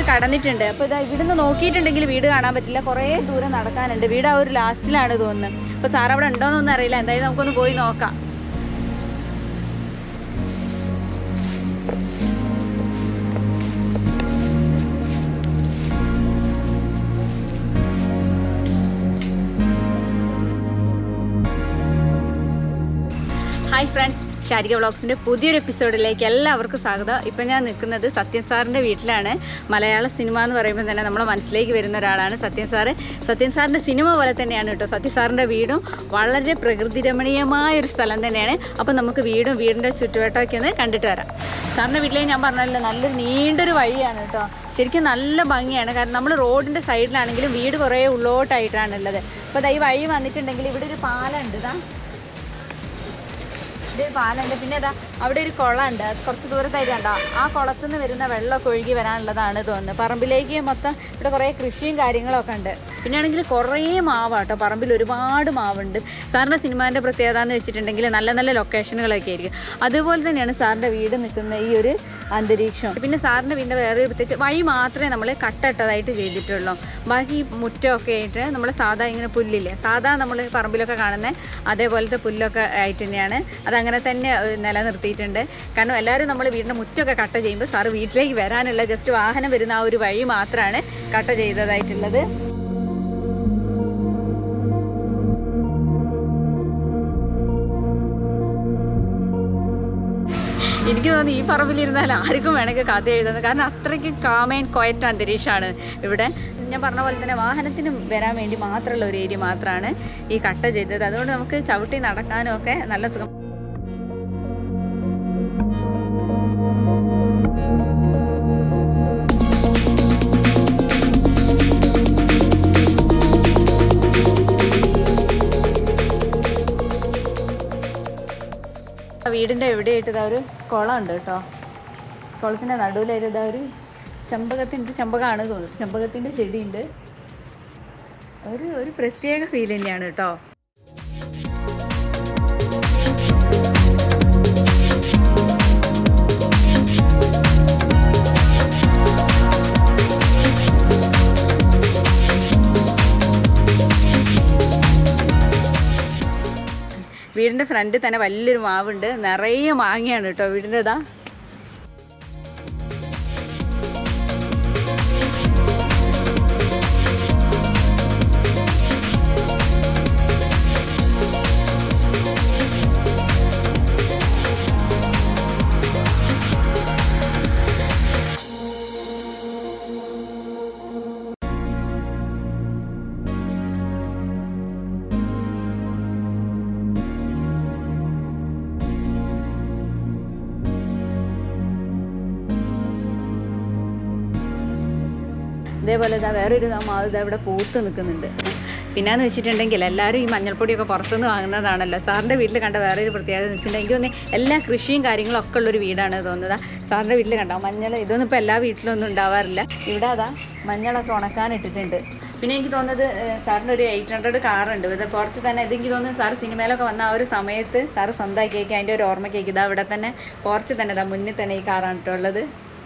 കടന്നിട്ടുണ്ട്. അപ്പോൾ ഇതാ ഇവിടുന്ന് നോക്കിയിട്ടുണ്ടെങ്കിൽ വീട് കാണാൻ പറ്റില്ല, കുറേ ദൂരം നടക്കാനുണ്ട്. വീട് ആ ഒരു ലാസ്റ്റിലാണ് തോന്നുന്നത്. അപ്പോൾ സാർ അവിടെ ഉണ്ടോയെന്നൊന്നും അറിയില്ല, എന്തായാലും നമുക്കൊന്ന് പോയി നോക്കാം. ഹായ് ഫ്രണ്ട്സ്, ശാരിക വ്ളോഗ്സിൻ്റെ പുതിയൊരു എപ്പിസോഡിലേക്ക് എല്ലാവർക്കും സ്വാഗതം. ഇപ്പം ഞാൻ നിൽക്കുന്നത് സത്യൻ സാറിൻ്റെ വീട്ടിലാണ്. മലയാള സിനിമ എന്ന് പറയുമ്പോൾ തന്നെ നമ്മളെ മനസ്സിലേക്ക് വരുന്ന ഒരാളാണ് സത്യൻ സാറ്. സത്യൻ സാറിൻ്റെ സിനിമ പോലെ തന്നെയാണ് കേട്ടോ സത്യൻ സാറിൻ്റെ വീടും. വളരെ പ്രകൃതി രമണീയമായൊരു സ്ഥലം തന്നെയാണ്. അപ്പോൾ നമുക്ക് വീടിൻ്റെ ചുറ്റുവട്ടമൊക്കെ ഒന്ന് കണ്ടിട്ട് വരാം. സാറിൻ്റെ വീട്ടിലേക്ക് ഞാൻ പറഞ്ഞല്ലോ, നല്ലൊരു നീണ്ടൊരു വഴിയാണ് കേട്ടോ. ശരിക്കും നല്ല ഭംഗിയാണ്. കാരണം നമ്മൾ റോഡിൻ്റെ സൈഡിലാണെങ്കിലും വീട് കുറേ ഉള്ളോട്ടായിട്ടാണുള്ളത്. അപ്പോൾ ഈ വഴി വന്നിട്ടുണ്ടെങ്കിൽ ഇവിടെ ഒരു പാലമുണ്ട്. ഒരു പാലുണ്ട്, പിന്നെ ഇതാ അവിടെ ഒരു കുളമുണ്ട്. അത് കുറച്ച് ദൂരത്തായിട്ട് കണ്ടോ, ആ കുളത്തിൽ നിന്ന് വരുന്ന വെള്ളമൊക്കെ ഒഴുകി വരാനുള്ളതാണ് തോന്നുന്നത്. പറമ്പിലേക്ക് മൊത്തം ഇവിടെ കുറേ കൃഷിയും കാര്യങ്ങളൊക്കെ ഉണ്ട്. പിന്നെ ആണെങ്കിൽ കുറേ മാവാട്ടോ, പറമ്പിൽ ഒരുപാട് മാവുണ്ട്. സാറിൻ്റെ സിനിമേൻ്റെ പ്രത്യേകത എന്ന് വെച്ചിട്ടുണ്ടെങ്കിൽ നല്ല നല്ല ലൊക്കേഷനുകളൊക്കെ ആയിരിക്കും. അതുപോലെ തന്നെയാണ് സാറിൻ്റെ വീട് നിൽക്കുന്ന ഈ ഒരു അന്തരീക്ഷം. പിന്നെ സാറിൻ്റെ വീടിൻ്റെ വേറെ പ്രത്യേകിച്ച് വഴി മാത്രമേ നമ്മൾ കട്ടിട്ടതായിട്ട് ചെയ്തിട്ടുള്ളൂ. ബാക്കി മുറ്റമൊക്കെ ആയിട്ട് നമ്മൾ സാധാ ഇങ്ങനെ പുല്ലില്ലേ, സാധാ നമ്മൾ പറമ്പിലൊക്കെ കാണുന്ന അതേപോലത്തെ പുല്ലൊക്കെ ആയിട്ട് തന്നെയാണ് അതങ്ങനെ തന്നെ നിലനിർത്തിയിട്ടുണ്ട്. കാരണം എല്ലാവരും നമ്മൾ വീടിൻ്റെ മുറ്റമൊക്കെ കട്ട ചെയ്യുമ്പോൾ സാറ് വീട്ടിലേക്ക് വരാനുള്ള ജസ്റ്റ് വാഹനം വരുന്ന ആ ഒരു വഴി മാത്രമാണ് കട്ട ചെയ്തതായിട്ടുള്ളത്. എനിക്ക് തോന്നുന്നു ഈ പറമ്പിലിരുന്നാൽ ആർക്കും വേണമെങ്കിൽ കഥ എഴുതുന്നത്. കാരണം അത്രയ്ക്ക് കാം ആൻഡ് ക്വയറ്റ് അന്തരീക്ഷമാണ് ഇവിടെ. ഞാൻ പറഞ്ഞ പോലെ തന്നെ വാഹനത്തിന് വരാൻ വേണ്ടി മാത്രമുള്ള ഒരു ഏരിയ മാത്രമാണ് ഈ കട്ട ചെയ്തത്. അതുകൊണ്ട് നമുക്ക് ചവിട്ടി നടക്കാനും ഒക്കെ നല്ല സുഖം. വീടിൻ്റെ എവിടെയായിട്ട് ഇതാ ഒരു കുളമുണ്ട് കേട്ടോ. കുളത്തിൻ്റെ നടുവിലായിട്ട് ഇതാ ഒരു ചെമ്പകമാണ് തോന്നുന്നത്, ചെമ്പകത്തിൻ്റെ ചെടിയുണ്ട്. ഒരു പ്രത്യേക ഫീൽ തന്നെയാണ് കേട്ടോ. വീടിൻ്റെ ഫ്രണ്ടിൽ തന്നെ വലിയൊരു മാവുണ്ട്, നിറയെ മാങ്ങയാണ് കേട്ടോ വീടിൻ്റെ. ഇതാ അതേപോലെ ഇതാ വേറൊരു മാവ് ഇതാ ഇവിടെ പൂത്ത് നിൽക്കുന്നുണ്ട്. പിന്നെയെന്ന് വെച്ചിട്ടുണ്ടെങ്കിൽ എല്ലാവരും ഈ മഞ്ഞൾപ്പൊടിയൊക്കെ പുറത്തുനിന്ന് വാങ്ങുന്നതാണല്ലോ. സാറിൻ്റെ വീട്ടിൽ കണ്ട വേറൊരു പ്രത്യേകത എന്ന് വെച്ചിട്ടുണ്ടെങ്കിൽ എനിക്ക് തോന്നി എല്ലാ കൃഷിയും കാര്യങ്ങളും ഒക്കെ ഉള്ളൊരു വീടാണ് തോന്നുന്നത്. സാറിൻ്റെ വീട്ടിൽ കണ്ടോ മഞ്ഞൾ, ഇതൊന്നും ഇപ്പോൾ എല്ലാ വീട്ടിലൊന്നും ഉണ്ടാവാറില്ല. ഇവിടെ അതാ മഞ്ഞളൊക്കെ ഉണക്കാനിട്ടിട്ടുണ്ട്. പിന്നെ എനിക്ക് തോന്നുന്നത് സാറിൻ്റെ ഒരു 800 കാറുണ്ട്. ഇത് കുറച്ച് തന്നെ ഇതെനിക്ക് തോന്നുന്നു സാറ് സിനിമയിലൊക്കെ വന്ന ആ ഒരു സമയത്ത് സാറ് സ്വന്തമാക്കിയേക്ക് അതിൻ്റെ ഒരു ഓർമ്മയ്ക്കേക്ക് ഇതാ ഇവിടെ തന്നെ കുറച്ച് തന്നെ ഇതാ മുന്നിൽ തന്നെ ഈ കാറാണ് കേട്ടോ ഉള്ളത്.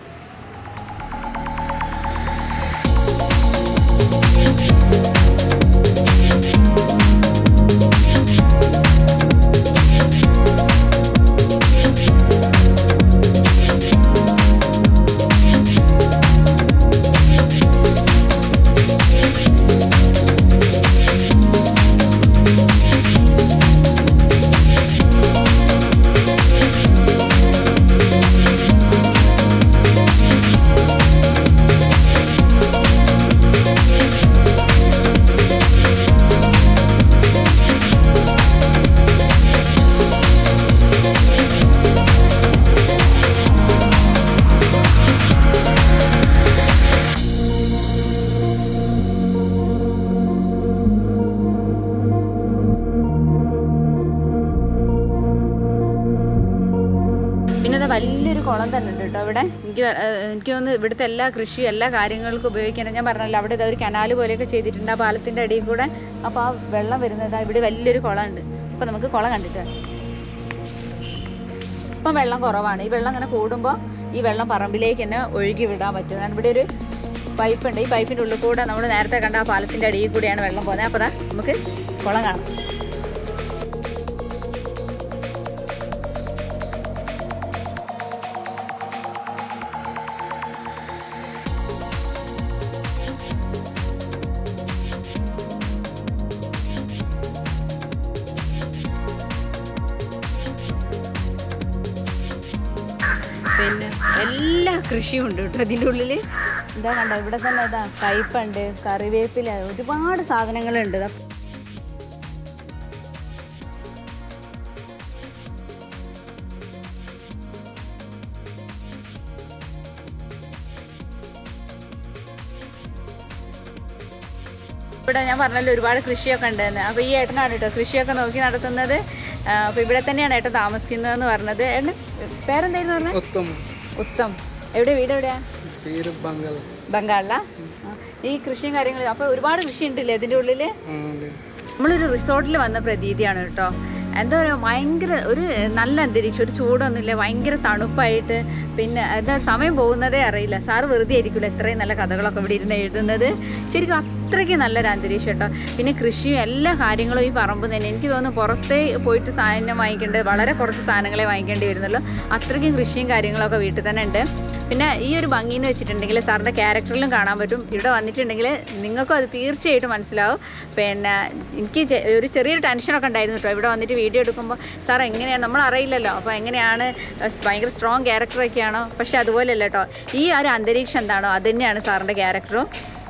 വലിയൊരു കുളം തന്നെ ഉണ്ട് കേട്ടോ ഇവിടെ. എനിക്ക് തോന്നുന്നു ഇവിടുത്തെ എല്ലാ കൃഷി എല്ലാ കാര്യങ്ങൾക്കും ഉപയോഗിക്കണം. ഞാൻ പറഞ്ഞല്ലോ അവിടെ ഇതൊരു കനാല് പോലെയൊക്കെ ചെയ്തിട്ടുണ്ട് ആ പാലത്തിൻ്റെ അടിയിൽ കൂടെ. അപ്പോൾ ആ വെള്ളം വരുന്നത് ഇവിടെ വലിയൊരു കുളമുണ്ട്. അപ്പോൾ നമുക്ക് കുളം കണ്ടിട്ട് ഇപ്പം വെള്ളം കുറവാണ്. ഈ വെള്ളം ഇങ്ങനെ കൂടുമ്പോൾ ഈ വെള്ളം പറമ്പിലേക്ക് തന്നെ ഒഴുകി വിടാൻ പറ്റും. കാരണം ഇവിടെ ഒരു പൈപ്പുണ്ട്. ഈ പൈപ്പിൻ്റെ ഉള്ളിൽ കൂടെ നമ്മൾ നേരത്തെ കണ്ട ആ പാലത്തിൻ്റെ അടിയിൽ കൂടെയാണ് വെള്ളം പോകുന്നത്. അപ്പോൾ നമുക്ക് കുളം കാണാം. പിന്നെ എല്ലാ കൃഷിയും ഉണ്ട് കേട്ടോ അതിൻ്റെ ഉള്ളിൽ. എന്താ കണ്ടോ, ഇവിടെ തന്നെ ഇതാ കയ്പുണ്ട്, കറിവേപ്പില, ഒരുപാട് സാധനങ്ങളുണ്ട്. ഇവിടെ ഞാൻ പറഞ്ഞല്ലോ ഒരുപാട് കൃഷിയൊക്കെ ഉണ്ടെന്ന്. അപ്പോൾ ഈ ഏട്ടനാണ് കേട്ടോ കൃഷിയൊക്കെ നോക്കി നടത്തുന്നത്. അപ്പോൾ ഇവിടെ തന്നെയാണ് ഏട്ടൻ താമസിക്കുന്നതെന്ന് പറഞ്ഞത്. ഏട്ടൻ പേരെന്തായിരുന്നു പറഞ്ഞത്? ഉത്തം. എവിടെ വീട് എവിടെയാ? ബംഗാളിലാ? ഈ കൃഷിയും കാര്യങ്ങളും. അപ്പോൾ ഒരുപാട് കൃഷി ഉണ്ടല്ലേ ഇതിൻ്റെ ഉള്ളിൽ? നമ്മളൊരു റിസോർട്ടിൽ വന്ന പ്രതീതിയാണ് കേട്ടോ. എന്താ പറയുക, ഭയങ്കര ഒരു നല്ല അന്തരീക്ഷം, ഒരു ചൂടൊന്നുമില്ല, ഭയങ്കര തണുപ്പായിട്ട്. പിന്നെ എന്താ സമയം പോകുന്നതേ അറിയില്ല. സാറ് വെറുതെ ആയിരിക്കില്ല ഇത്രയും നല്ല കഥകളൊക്കെ ഇവിടെ ഇരുന്ന് എഴുതുന്നത്. ശരിക്കും അത്രയ്ക്ക് നല്ലൊരു അന്തരീക്ഷം കേട്ടോ. പിന്നെ കൃഷിയും എല്ലാ കാര്യങ്ങളും ഈ പറമ്പ് തന്നെ. എനിക്ക് തോന്നുന്നു പുറത്തേ പോയിട്ട് സാധനം വാങ്ങിക്കേണ്ടത് വളരെ കുറച്ച് സാധനങ്ങളെ വാങ്ങിക്കേണ്ടി വരുന്നുള്ളൂ. അത്രയ്ക്കും കൃഷിയും കാര്യങ്ങളൊക്കെ വീട്ടിൽ തന്നെ ഉണ്ട്. പിന്നെ ഈ ഒരു ഭംഗി എന്ന് വെച്ചിട്ടുണ്ടെങ്കിൽ സാറിൻ്റെ ക്യാരക്ടറിലും കാണാൻ പറ്റും. ഇവിടെ വന്നിട്ടുണ്ടെങ്കിൽ നിങ്ങൾക്കും അത് തീർച്ചയായിട്ടും മനസ്സിലാവും. പിന്നെ എനിക്ക് ഒരു ചെറിയൊരു ടെൻഷനൊക്കെ ഉണ്ടായിരുന്നു കേട്ടോ ഇവിടെ വന്നിട്ട് വീഡിയോ എടുക്കുമ്പോൾ. സാർ എങ്ങനെയാണ് നമ്മൾ അറിയില്ലല്ലോ, അപ്പോൾ എങ്ങനെയാണ് ഭയങ്കര സ്ട്രോങ് ക്യാരക്ടറൊക്കെയാണോ? പക്ഷെ അതുപോലെയല്ല കേട്ടോ, ഈ ഒരു അന്തരീക്ഷം എന്താണോ അത് തന്നെയാണ് സാറിൻ്റെ ക്യാരക്ടറും.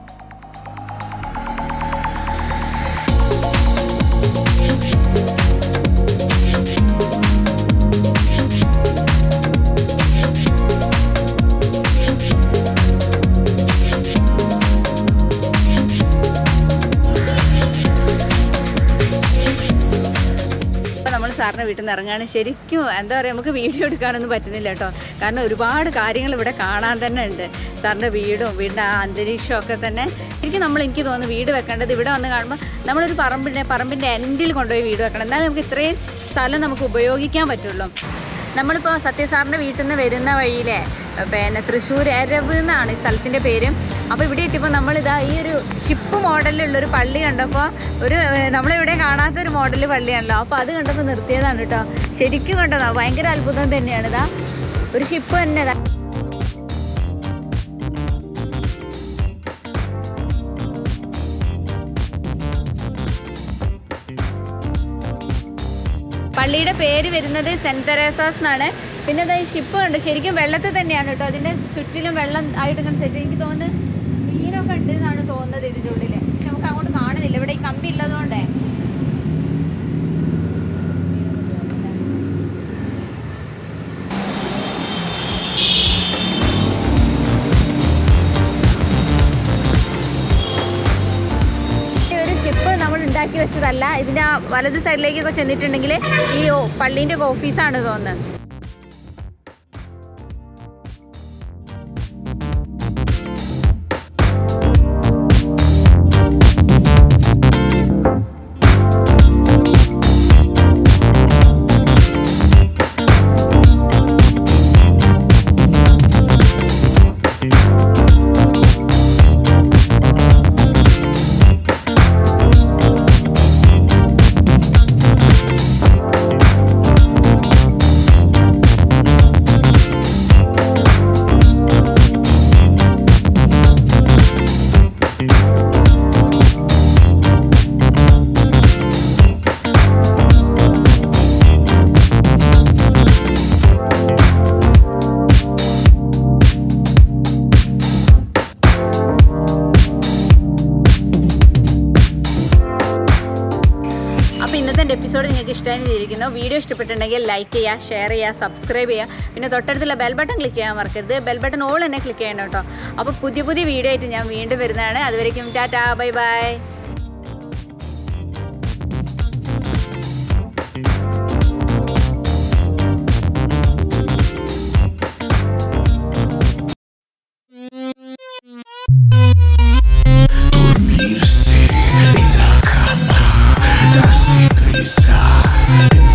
സാറിൻ്റെ വീട്ടിൽ നിന്ന് ഇറങ്ങാണ്. ശരിക്കും എന്താ പറയുക, നമുക്ക് വീഡിയോ എടുക്കാനൊന്നും പറ്റുന്നില്ല കേട്ടോ. കാരണം ഒരുപാട് കാര്യങ്ങൾ ഇവിടെ കാണാൻ തന്നെ ഉണ്ട്. സാറിൻ്റെ വീടും വീടിൻ്റെ ആ അന്തരീക്ഷമൊക്കെ തന്നെ ശരിക്കും എനിക്ക് തോന്നുന്നു വീട് വെക്കേണ്ടത് ഇവിടെ വന്ന് കാണുമ്പോൾ നമ്മളൊരു പറമ്പിൻ്റെ എൻഡിൽ കൊണ്ടുപോയി വീട് വെക്കണം. എന്നാലും നമുക്ക് ഇത്രയും സ്ഥലം നമുക്ക് ഉപയോഗിക്കാൻ പറ്റുള്ളൂ. നമ്മളിപ്പോൾ സത്യസാറിൻ്റെ വീട്ടിൽ നിന്ന് വരുന്ന വഴിയിലെ പിന്നെ തൃശ്ശൂർ എരവ് എന്നാണ് ഈ സ്ഥലത്തിൻ്റെ പേര്. അപ്പോൾ ഇവിടെ എത്തിയപ്പോൾ നമ്മളിതാ ഈ ഒരു ഷിപ്പ് മോഡലിലുള്ളൊരു പള്ളി കണ്ടപ്പോൾ നമ്മളിവിടെ കാണാത്തൊരു മോഡൽ പള്ളിയാണല്ലോ. അപ്പോൾ അത് കണ്ടപ്പോൾ നിർത്തിയതാണ് കേട്ടോ. ശരിക്കും കണ്ടതാ, ഭയങ്കര അത്ഭുതം തന്നെയാണ്. ഇതാ ഒരു ഷിപ്പ് തന്നെ. ഇതാ പള്ളിയുടെ പേര് വരുന്നത് സെൻറ്റ് തെരേസാസ് എന്നാണ്. പിന്നെ ഈ ഷിപ്പ് കണ്ട് ശരിക്കും വെള്ളത്തിൽ തന്നെയാണ് കേട്ടോ. അതിൻ്റെ ചുറ്റിലും വെള്ളം ആയിട്ട് ഇങ്ങനെ സെറ്റ്. എനിക്ക് തോന്നുന്നത് മീനൊക്കെ ഉണ്ട് എന്നാണ് തോന്നുന്നത് ഇതിൻ്റെ ഉള്ളിൽ. പക്ഷെ നമുക്ക് അങ്ങോട്ട് കാണുന്നില്ല, ഇവിടെ ഈ കമ്പി ഉള്ളതുകൊണ്ടേ. ഉണ്ടാക്കി വെച്ചതല്ല. ഇതിൻ്റെ ആ വലത് സൈഡിലേക്കൊക്കെ ചെന്നിട്ടുണ്ടെങ്കിൽ ഈ പള്ളീൻ്റെ ഒക്കെ ഓഫീസാണ് തോന്നുന്നത്. എപ്പിസോഡ് നിങ്ങൾക്ക് ഇഷ്ടമായിരിക്കുന്നു. വീഡിയോ ഇഷ്ടപ്പെട്ടിട്ടുണ്ടെങ്കിൽ ലൈക്ക് ചെയ്യുക, ഷെയർ ചെയ്യുക, സബ്സ്ക്രൈബ് ചെയ്യുക. പിന്നെ തൊട്ടടുത്തുള്ള ബെൽ ബട്ടൺ ക്ലിക്ക് ചെയ്യാൻ മറക്കരുത്. ബെൽ ബട്ടൺ ഓൾ തന്നെ ക്ലിക്ക് ചെയ്യണം കേട്ടോ. അപ്പോൾ പുതിയ വീഡിയോ ആയിട്ട് ഞാൻ വീണ്ടും വരുന്നതാണ്. അതുവരേക്കും tata, bye bye. Dormirse en la cama, darse risa.